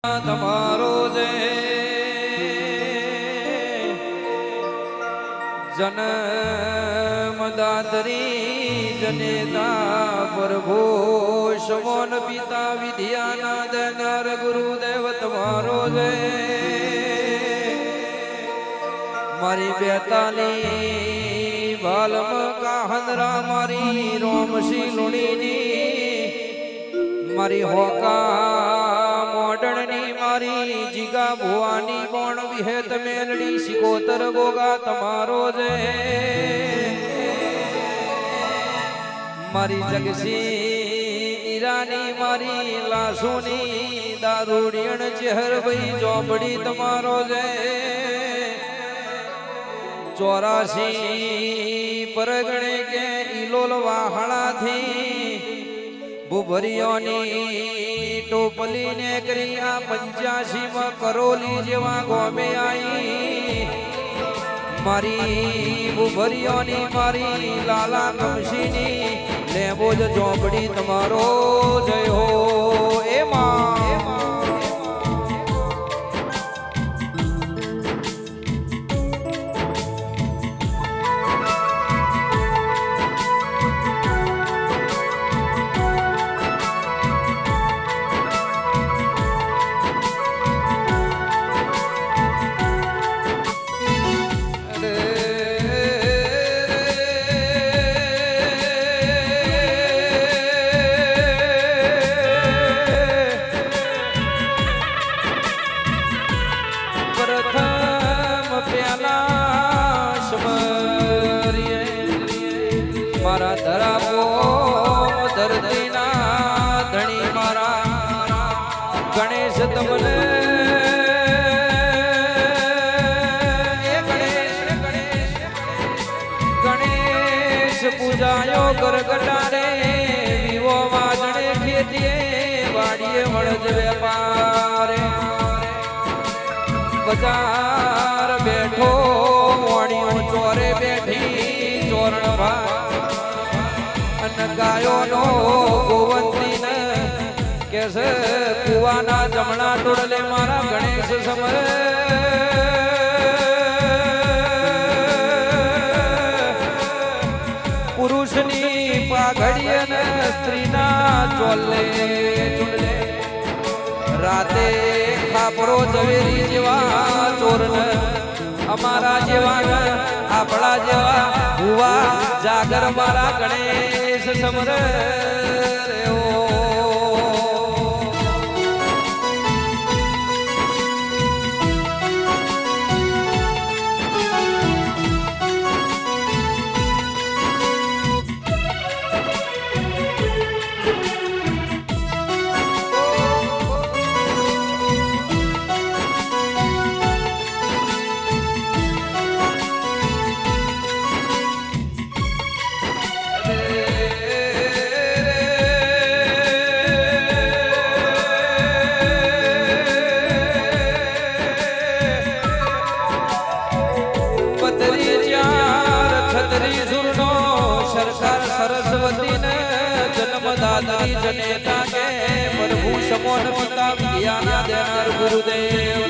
તમારો જે જન્મદાત્રી જનેતા પ્રભુ શમોન પિતા વિદ્યાના દેનાર ગુરુદેવ તમારો જે મારી બેતાલી બાલમ કાહંદરા મારી રોમશી લુણીની મારી હોકા મોડણની મારી જીગા ભુવાની બોણ વિહેત મેલડી સિકોતર ગોગા તમારો જે મારી જગસી ઈરાની મારી લાસુની દારૂડિયણ ચહેર ભાઈ ચોપડી તમારો જે 84 પરગણે કે ઈલોલ વાહણાથી બુભરિયોની ટોપલી ને ક્રિયા 85 માં કરોલી જેવા ગોમે આઈ મારી બુભરિયોની મારી લાલા કમશીની લેબોજ ચોપડી તમારો જય હો એ માં મારા ધરાવો ધરતીના ધણી મારા ગણેશ તમને ગણેશ પૂજાયો ગરગટારે વિવો વાજણે ખેતીએ વાડીએ વળજ વેપારે બજાર બેઠો વાડીઓ ચોરે બેઠી ચોરણ ભા ગાયો નો ગોવંતી ને કેસે કુવાના જમણા ટોળલે મારા ગણેશ સમર પુરુષની પાઘડી અને સ્ત્રીના ચોલે ચૂંડલે રાતે ખાપરો ઝવેરી જેવા ચોરને અમારા જેવા આપણા જેવા ભુવા જાગર મારા ગણેશ સમર सरस्वती ने जन्मदात्री जनेता के प्रभु शमोन पिता विद्याना देनार गुरुदेव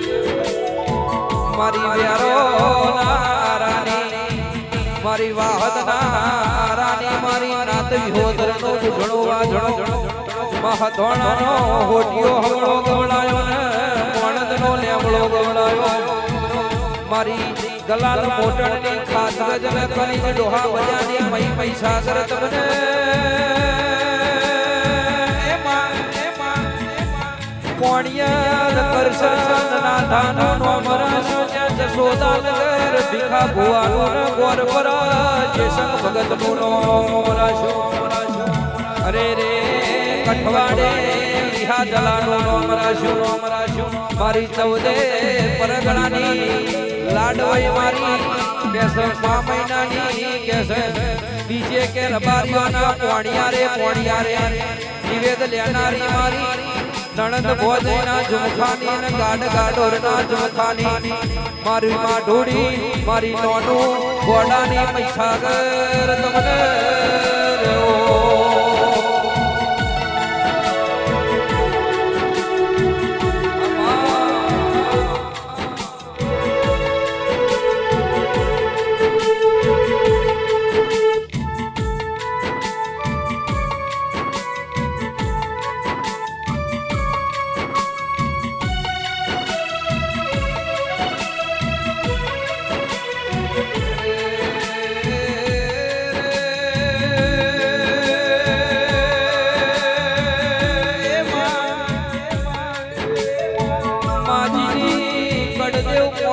मारी व्यारो नारानी मारी वाहद नारानी मारी नात विहोदर नो गुणो वाजणो महधोणा नो होटियो हमळो गवळायो ने वणद नो लेमळो गवळायो मारी गलाल मोटण ने खासगज ने कनी डोहा बजानी मई पैसा कर तमने ए मां कोणिया करसन ना धानो नो मराशो जसोदा नगर भीखा भुवानो गोर पर जे संग भगत नो मराशो अरे रे कठवाड़े रिहा जलानो नो मराशो मारी 14 परगणानी लाडवाई मारी कैसे 5 महीनानी कैसे बीजे के रबारियोना पोणिया रे निवेद लेनारी मारी नणंद भोजना जुमखानी ने गाड गाडोरना जुमखानी मारी मां ढोड़ी मारी नोनू गोडानी पैसागर तमने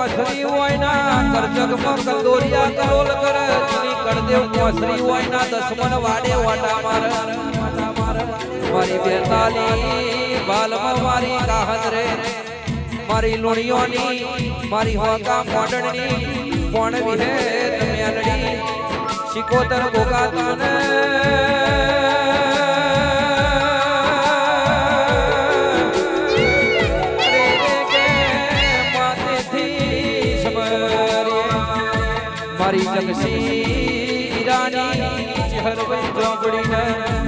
કોસરી હોય ના કરજગમાં કંદોરિયા કરોલ કર જીની કરદેવ કોસરી હોય ના દસમન વાડે વાટા માર મારી બેતાલી બાલમાં મારી કાહત રે મારી લુણીઓની મારી હોકા મોડણની કોણ વિહે તમે અલડી શિકોતર ગોગાતાન મારી જગસી રાની ચહેર વઈ જોબડી ને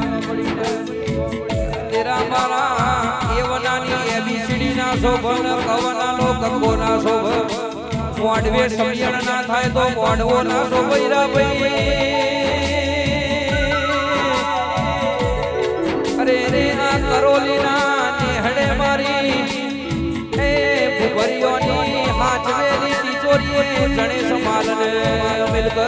તેરા મારા એવનાની એબીસીડી ના શોભન કવના લો કક્કો ના શોભ મોડવે સમયણ ના થાય તો મોડવો ના શોભૈરા ભાઈ અરે રે આ કરોલી ના નેહડે મારી એ ભુભરિયોની હાજવેલી તિજોરીએ જણે સંભાળને મિલકત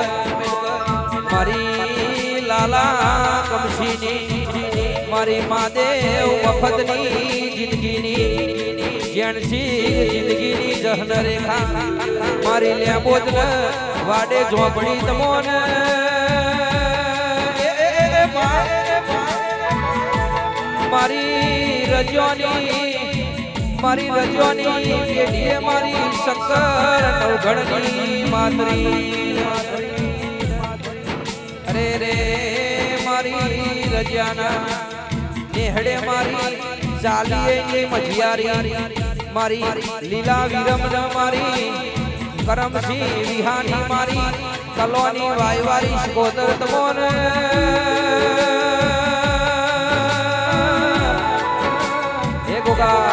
મારી લાલા કમશીની મારી માદેવ મફતની જિંદગીની જેણસી જિંદગીની જહન રેખા મારી લેબોદ વાડે ઝોપડી તમોન મારી રજોની પેઢીએ મારી શંકર નવઘણની માતરી અરે રે મારી રજાના નેહડે મારી ચાલીએ મજિયારી મારી લીલા વિરમન મારી કરમસિંહ વિહાની મારી કલોની વાયવારી શકોતર તમોન હે ગોગા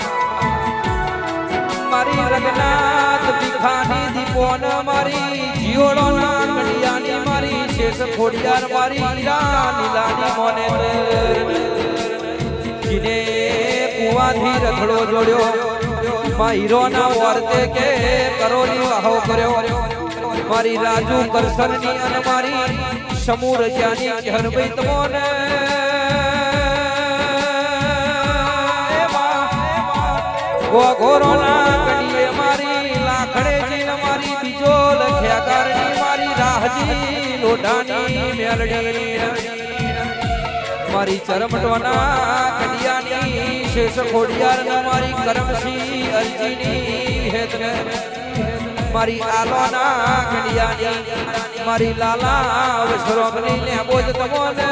મારી રગનાથ ભીખાની દીપોન મારી જીઓળોના કડિયાની મારી શેષ ખોડિયાર મારી નીલાની મોને જીને કુવાથી રથડો જોડ્યો માહીરોના વર્તે કે કરોલી વાહો કર્યો મારી રાજુ કરસનની અને મારી સમૂહ રજાની ચહરભાઈ તમોને ગોગોરોના કડીએ મારી લાખડેજી મારી બીજો લખ્યા કારની મારી રાહજી લોઢાની મેલડી મારી ચરમટોના કડિયાની શેષ ખોડિયાર મારી કરમસિંહ અરજીની હેતને મારી આલોના કડિયાની મારી લાલા વસરોમની ને બોજ તમોને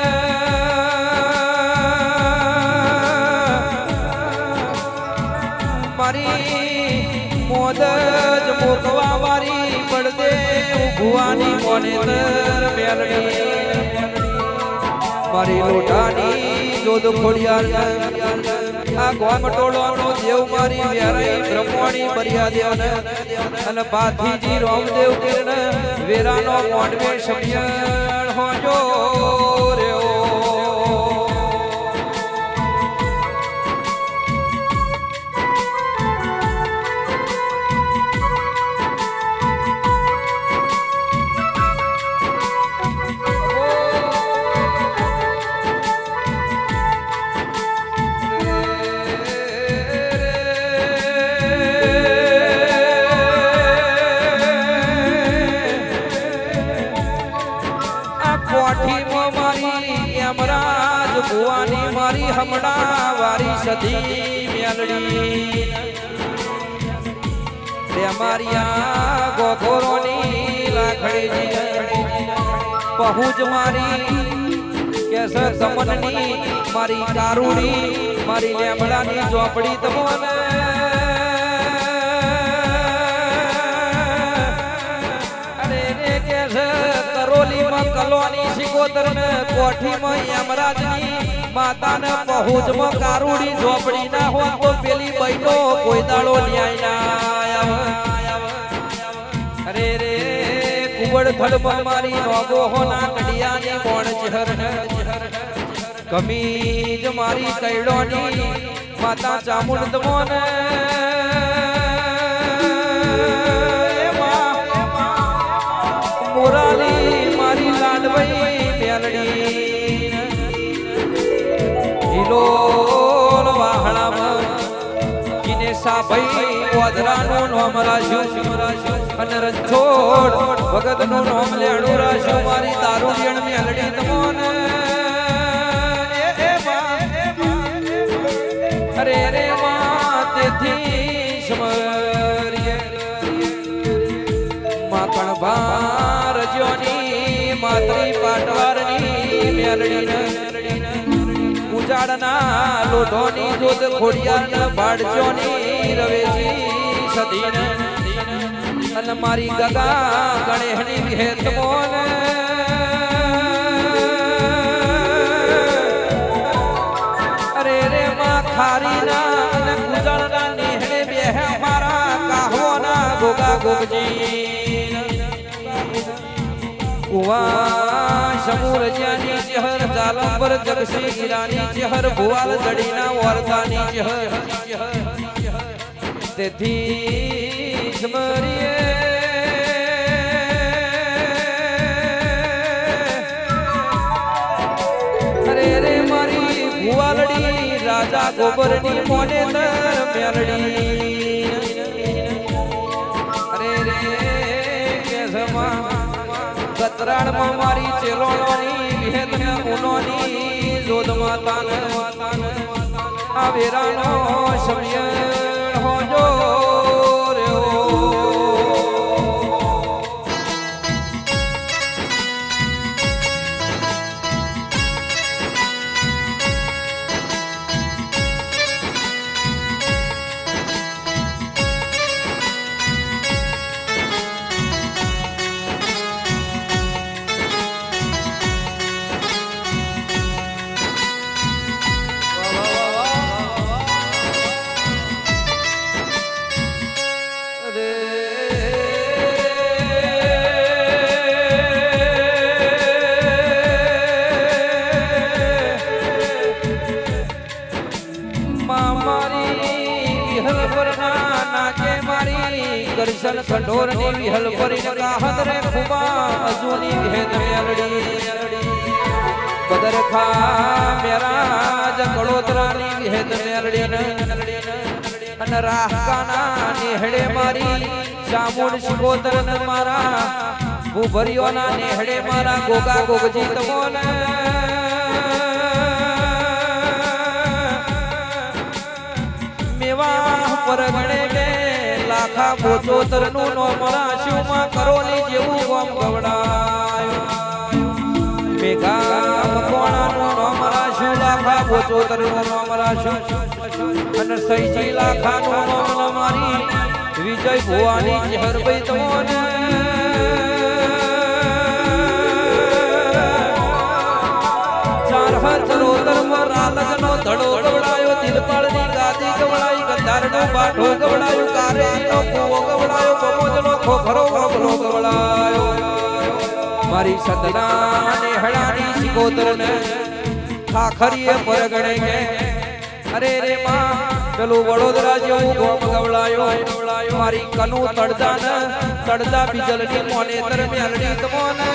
મારી મોદજ મોકવા વારી પડદે ભુવાની મોનેતર મેલડી મારી લોટાની જોદ ખોડિયાર આ ગોમટોળોનો દેવ મારી વેરાઈ બ્રહ્મણી બરિયાદેવને અને પાથીજી રોમદેવ કિરણ વેરાનો મોડવે સમિયણ હોજો રેઓ ભુવાની મારી હમણા વારી સધી મેલડી રે મારિયા ગોગોરોની લાખડીજી પહુજ મારી કેસ સમનની મારી કારુડી મારી લેમડાની ઝોપડી તમોને અરે રે કેસ કરોલીમાં કલોની શિકોતરને કોઠીમાં યમરાજની માતાને પહોંચમાં કારુડી ઝોપડી ના હોય તો પેલી બૈનો કોઈ દાડો ન્યાય ના આવે અરે રે કુવડ થડમાં મારી નોગો હોના કડિયાની મોણ ચહરને કમીજ મારી કૈડોની માતા ચામુંડ તમોને મોરાલી મારી લાડવઈ મેલડી હિલોલ વાહણામાં કિને ઈસા ભાઈ ઓદરાનું નામ રાખ્યું અને રણછોડ ભગતનું નામ લેણું રાખ્યું મારી દારૂ રેણ મેલડી તમોને અરે રે માં તેથી સમરીએ માખણ ભાર જ્યોની માતરી પાટવારની મેલડી ઉજાડના લોઢોની જોત ખોડિયાર ભાડજોની રવેજી સદીન અને મારી ગગા ગણેહની વિહેત મોન અરે રે માં ખારીના અને ઉજાડના નેહડે બેહે મારા કાહોના ગોગા ગોગજી કુવા સમૂર જ્યાની ચહર જાલંબર જગસી ગિરાની ચહર ભુવાલ દડીના વર્તાની ચહર તેથી સ્મરીએ અરે રે મારી ભુવાલડી રાજા ગોબરની મોને તર મેલડી અરે રે કેસમાં કતરાણમાં મારી ચેલોણોની વિહેતના ઉનોની જોધ માતાને આ વેરાનો સમય હોજો રે કરશન ખંડોરની વિહલ પરીને કાહદ રે ખુબા અજુની ભેદ મેલડી બદરખા મેરાજ કડોતરાની ભેદ મેલડી અને રાહકાના નેહડે મારી ચામુંડ શિકોતરન મારા ભૂભરિયોના નેહડે મારા ગોગા ગોગજી તમોને મેવા પરગણે કે લાખા બોચોતરનું નોમ રાશ્યુમાં કરોલી જેવું ગોમ ગવડાયું મેઘા મકોણાનું નોમ રાશ્યું લાખા બોચોતરનું નોમ રાશ્યું અને સૈજી લાખાનું નોમ મારી વિજય ભુવાની ચહરભાઈ તમોને ચાર ચરોતર રાલજનો ધડો ગવડાયો દિલપાળની ગાદી ગવડાઈ ગંધારનો બાઠો ગવડાયો કારેનો કૂવો ગવડાયો બમોજનો ખોખરો ગવલો ગવડાયો મારી સદના ને હળાની સિકોતરને ખાખરીએ પરગણે કે અરે રે માં પેલું વડોદરા જેવું ગોમ ગવડાયો મારી કનુ તડદા બીજલની મોને તર મેલડી તમોને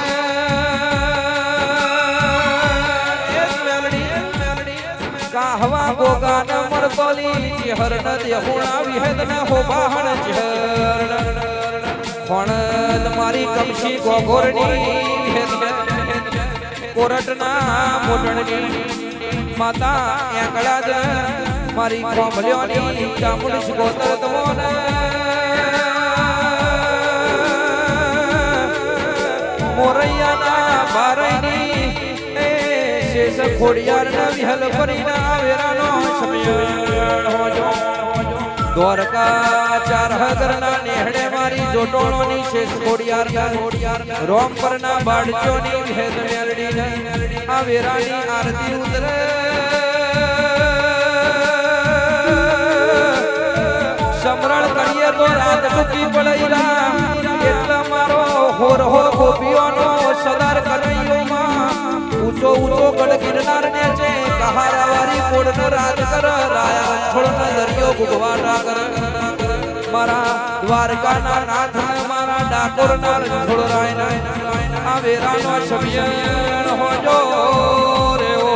કાહવા ગોગા ન મળકોલી ચહર ન દેહુણા વિહેદ ન હોબાહણ ચહર ખોણદ મારી કમશી ગોગોરની વિહેદ કોરટના મોટણની માતા એકડા જ મારી કોમલ્યોની ચામુંડ શિકોતર તમોને મોરૈયાના બારૈની શેષ ખોડિયારના વિહલ પરીના વેરાનો સમયણ હોજો દ્વારકા ચાર હગરના નેહડે મારી જોટોળોની શેષ ખોડિયારના રોમ પરના બાડચોની વિહેદ મેલડી આ વેરાની આરતી ઉતરે સમરણ કરીએ તો રાત ટૂંકી પડેલા એટલા મારો હોર હો ગોપીઓનો સદાર કનૈયોમાં ઊંચો ઊંચો ગઢ ગિરનાર ને છે કહારા વારી કોડ ન રાજ કર રાયા છોડ ન દરિયો ભુગવાટા કર મારા દ્વારકા ના નાથ મારા ડાકોર ના છોડ રાય આ વેરાનો સમયણ હોજો રે ઓ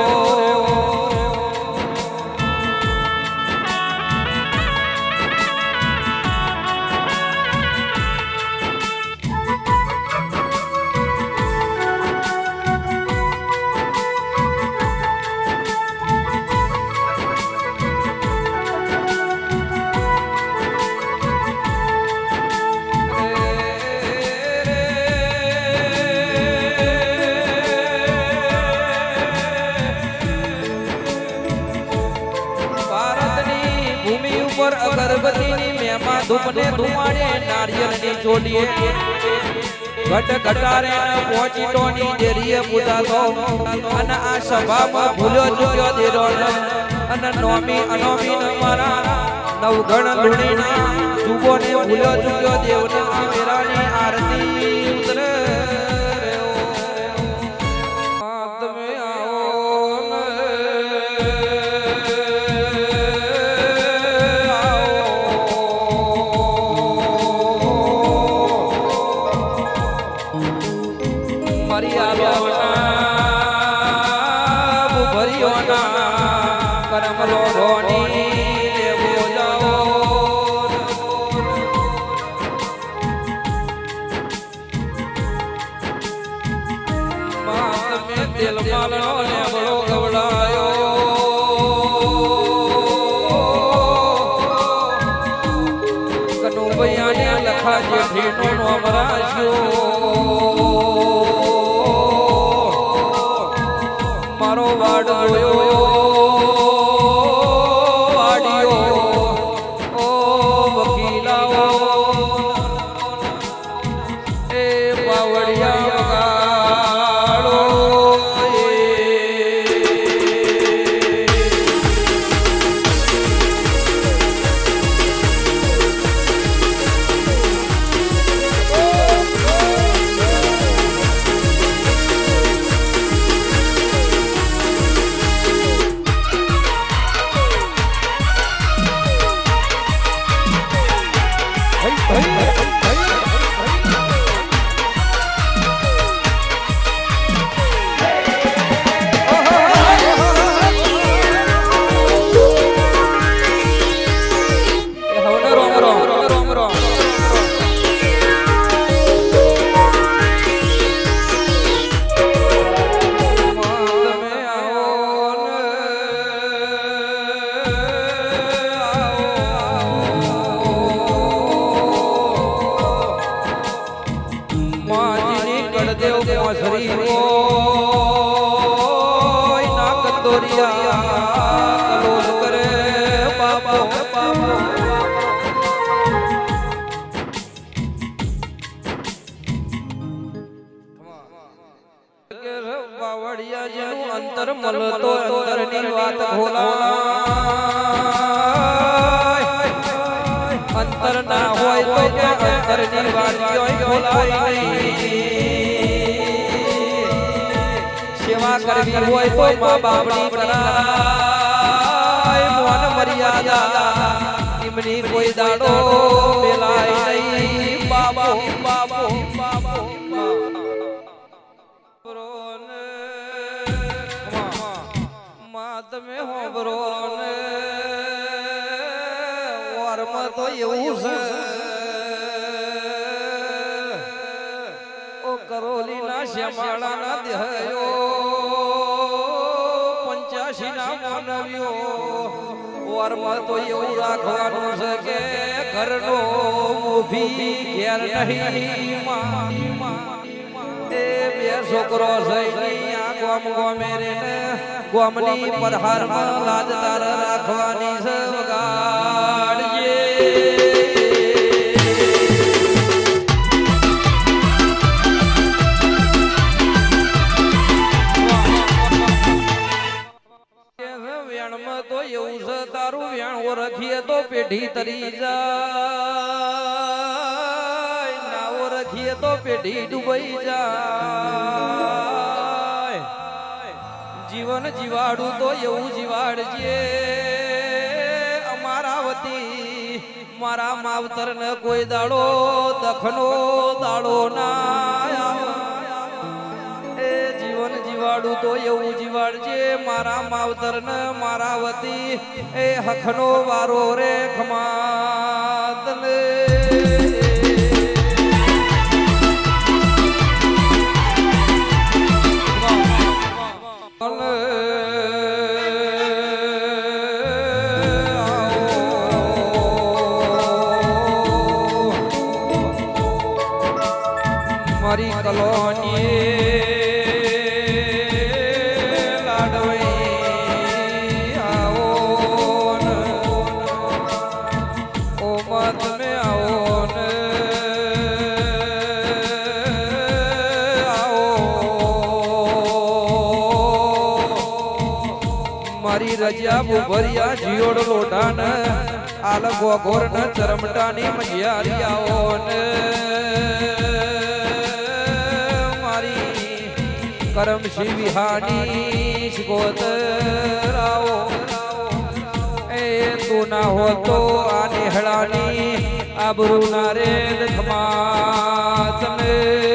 અગરબત્તીની મેમાં ધૂપને ધુમાડે નારિયેળની ચોલીએ ઘટ ઘટારે પહોંચીટોની ડેરીએ પૂજાતો અને આ સભામાં ભૂલ્યો ચૂક્યો દેરો અને નોમી અનોમી મારા નવગણ લુણીના જુગોને ભૂલ્યો ચૂક્યો દેવને વેરાની આરતી ઉતરે મારો વાડ જોયો વાડિયો ઓ વકીલાઓ એ પાવડિયા વગાડો અંતર મળતો અંતરની વાત અંતર ના હોય તો અંતરની વાત ખોલાય સેવા કરવી હોય તો મા બાપની કરાય મોન મર્યાદા એમની કોઈ દાડો મેલાય નહીં બાબો બાબો તમે હોબરો ને વારમાં તો એવું છે ઓ કરોલી ના શ્યામાળા ના દેહયો 85 ના માનવ્યો વારમાં તો એવું રાખવાનું છે કે ઘરનો મોભી ઘેર નહીં એ બે છોકરો છે આ ગોમ ગોમે રે ગોમની પરહારમાં લાજ તાર રાખવાની છે વગાડજે વેણમાં તો એવું છે તારું વેણ ઓળખીએ તો પેઢી તરી જાય ના ઓળખીએ તો પેઢી ડૂબાઈ જાય જીવન જીવાડું તો એવું જીવાડજે અમારા વતી મારા માવતર ને કોઈ દાડો દખનો દાડો ના એ જીવન જીવાડું તો એવું જીવાડજે મારા માવતર ને મારા વતી એ હખનો વારો રે ખમાત ને મારી કલોની લાડવઈ આવો રજ્યા ભૂભરિયા જીઓડ લોઢાન આલ ગોગોર ન ચરમટાની મજિયારિયાઓ ને મારી કરમશી વિહાની શિકોતરાઓ એ તું ના હો તો આ નેહળાની આબરૂ ના રે દખમા તમે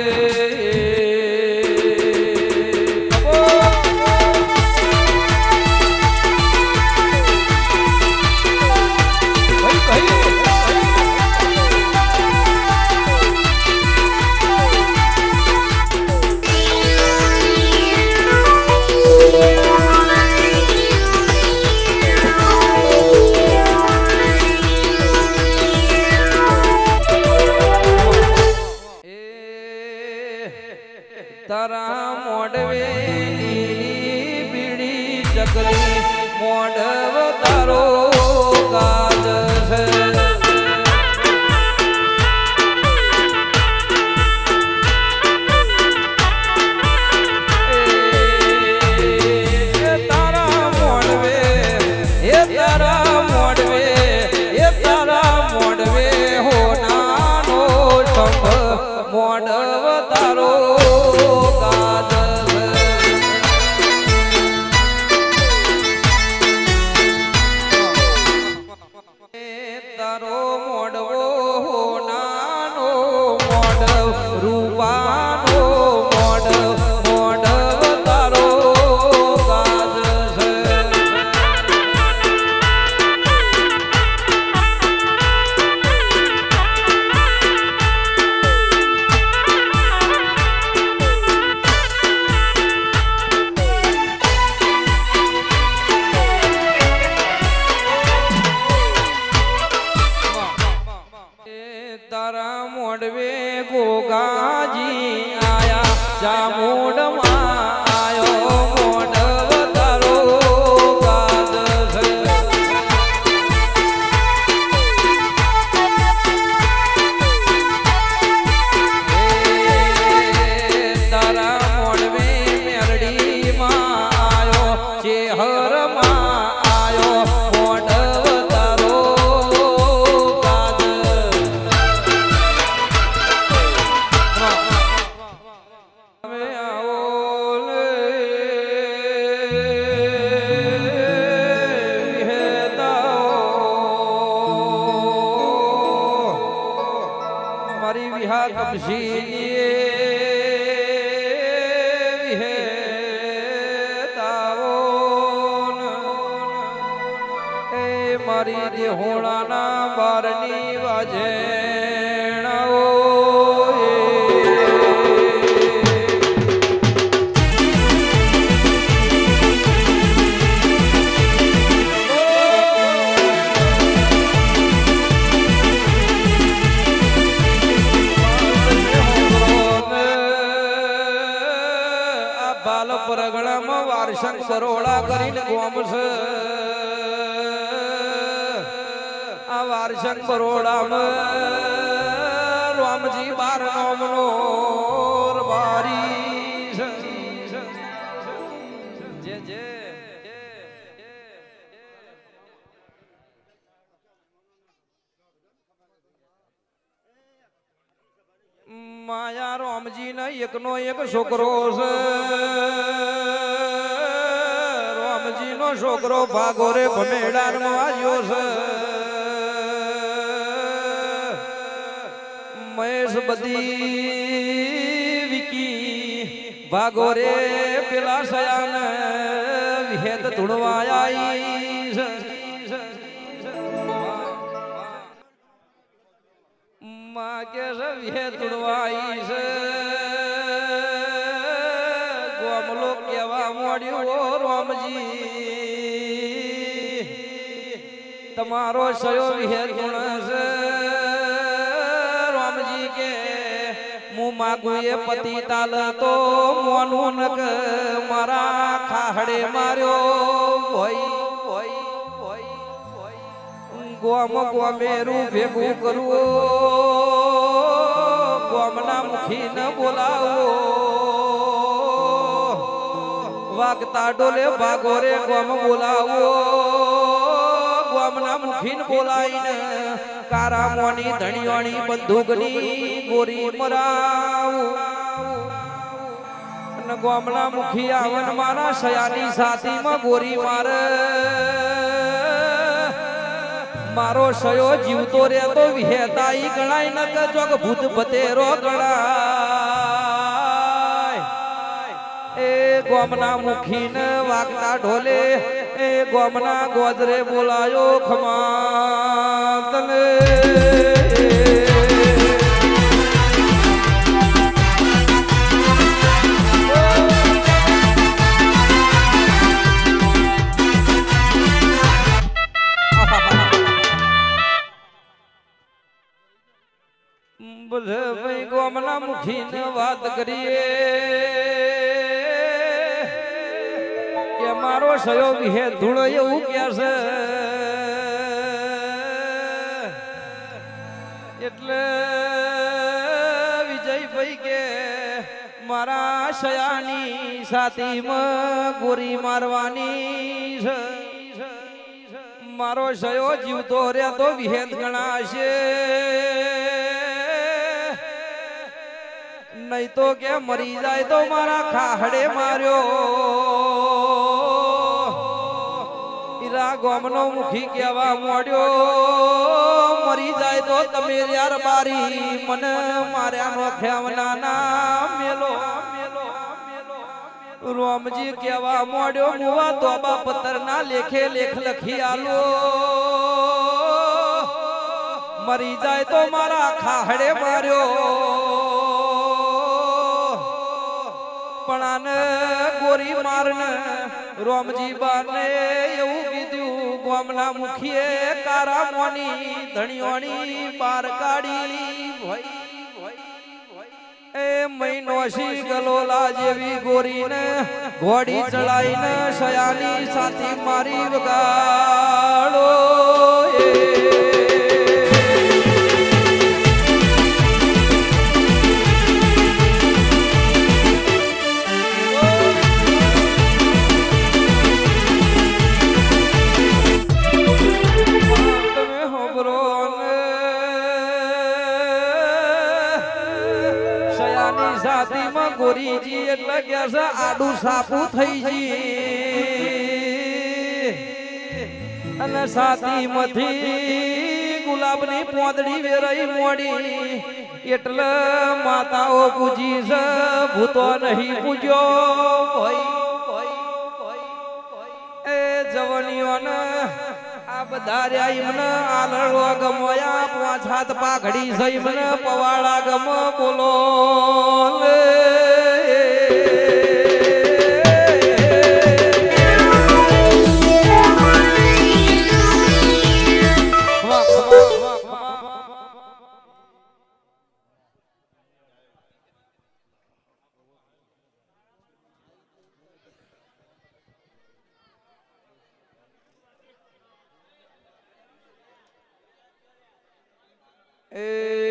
તારા મોડવે બીડી ચકરી મોડવ તારો કાજ છે તારા મોડવે હો નાનો સંભ મોડવ તારો તારો મોડવો નાનો મોડવ રૂપાનો મોડવ તારો ગાજ છે તારા મોડવે ગોગાજી આયા જામોડમાં આયો મોડવ તારો ગાજ છે તારા મોડવે મેરડીમાં આયો ચેહરમાં આયો મોડવ તારો મારી વિહા કપશી વિહેતાઓ એ મારી દેહોણાના બારની વાજેણાઓ પરગણામાં વારસંગ બરોડા કરીને ગોમ છે આ વારસંગ બરોડામાં રામજી બાર નોમનો બારી જે જે માયા રામજી ને એકનો એક છોકરો છે રામજી નો છોકરો ભાગોરે ભમેડાર આવ્યો છે મહેશ બધી વિકી ભાગોરે પેલા સયાન વિહેત ધૂણવાયા છે માં કે વિહે તુડવાઈ છે ગોમલો કેવા મોડ્યું રામજી તમારો સયો વિહે ગુણ છે રામજી કે હું માગું એ પતિ તાલ તો મોનું નક મારા ખાહડે માર્યો હોય ગોમ ગોમેરું ભેગું કરવું ગોમના મુખી ન બોલાવો વાગતા ડોલે ભાગોરે ગોમ બોલાવો ગોમના મુખીન બોલાઈને કારામોની ધણીઓની બંદૂકની ગોરી મરાવો અને ગોમના મુખી આવન મારા સયાની સાથીમાં ગોરી મારે મારો સયો જીવતો રહેતો વિહેતાઈ ગણાય ન કે જોગ ભૂત બતેરો ગણાય એ ગોમના મુખીને વાગતા ઢોલે એ ગોમના ગોદરે બોલાયો ખમા તને બધે ભાઈ ગોમના મુખીને વાત કરીએ કે મારો સયો વિહે ધૂળો એવું કે છે એટલે વિજયભાઈ કે મારા સયાની સાથીમાં ગોરી મારવાની છે મારો સયો જીવતો રહેતો વિહેત ગણાશે નહીં તો કે મરી જાય તો મારા ખાહડે માર્યો ઈરા ગોમનો મુખી કહેવા મોડ્યો મરી જાય તો તમે યાર બારી મને માર્યા નો ખેવના ના મેલો રોમજી કહેવા મોડ્યો મુવા તોબા પત્તર ના લેખે લેખ લખી આલો મરી જાય તો મારા ખાહડે માર્યો પણ આને ગોરી મારને રોમજી બાને એવું કીધું ગોમના મુખીએ કારામોની ધણીઓની બાર કાઢી એ મહિનોશી ગલોલા જેવી ગોરીને ઘોડી ચડાઈને સયાની સાથી મારી વગાડો સાતીમાં ગોરીજી એટલે કે છે આડું સાપું થઈ જી અને સાતીમાંથી ગુલાબની પોદડી વેરાઈ મોડી એટલે માતાઓ પૂજી છે ભૂતો નહીં પૂજ્યો એ જવનીઓને આ બધા રહ્યા એમને આલડો ગમોયા પાંચ હાથ પાઘડી છે એમને પવાડા ગમ બોલો એ